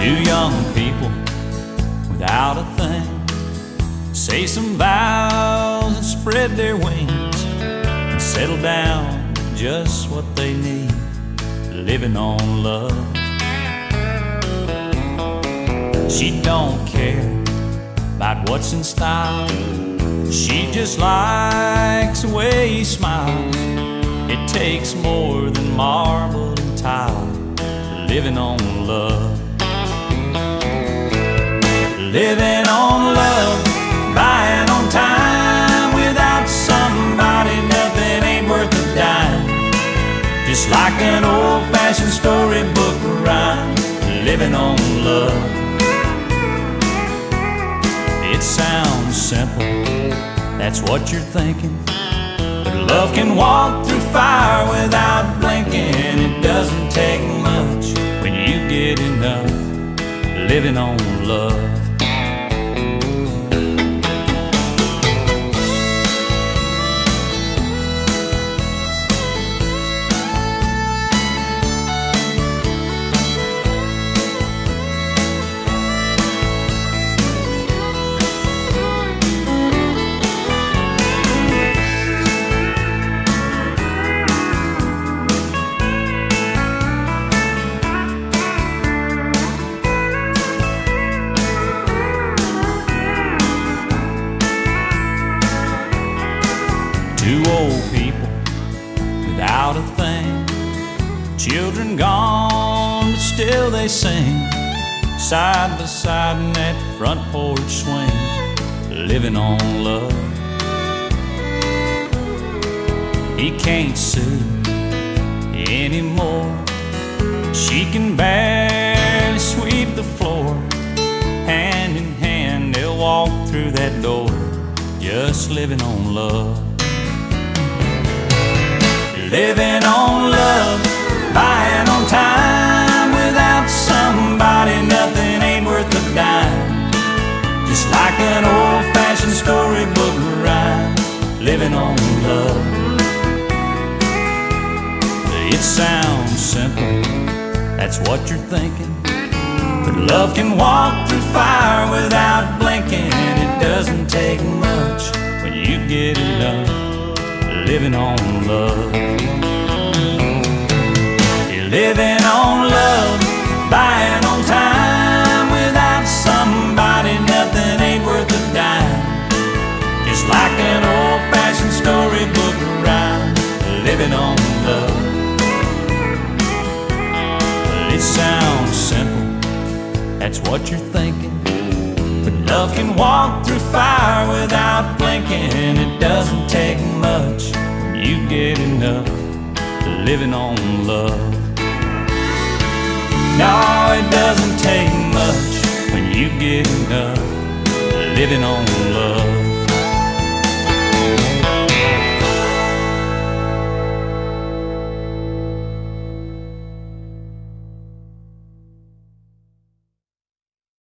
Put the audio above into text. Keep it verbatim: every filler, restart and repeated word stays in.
Two young people without a thing say some vows and spread their wings and settle down to just what they need, living on love. She don't care about what's in style, she just likes the way he smiles. It takes more than marble and tile, living on love. Living on love, buying on time. Without somebody, nothing ain't worth a dime. Just like an old-fashioned storybook rhyme, living on love. It sounds simple, that's what you're thinking, but love can walk through fire without blinking. It doesn't take much when you get enough, living on love. Two old people without a thing, children gone, but still they sing, side by side in that front porch swing, living on love. He can't sue anymore, she can barely sweep the floor. Hand in hand they'll walk through that door, just living on love. Living on love, buying on time. Without somebody, nothing ain't worth a dime. Just like an old-fashioned storybook rhyme, living on love. It sounds simple, that's what you're thinking, but love can walk through fire without blinking. It doesn't take much when you get enough, living on love. You're living on love, buying on time. Without somebody, nothing ain't worth a dime. Just like an old-fashioned storybook rhyme, living on love. It sounds simple, that's what you're thinking, but love can walk through fire without blinking. It doesn't take much when you get enough, living on love. No, it doesn't take much when you get enough, living on love.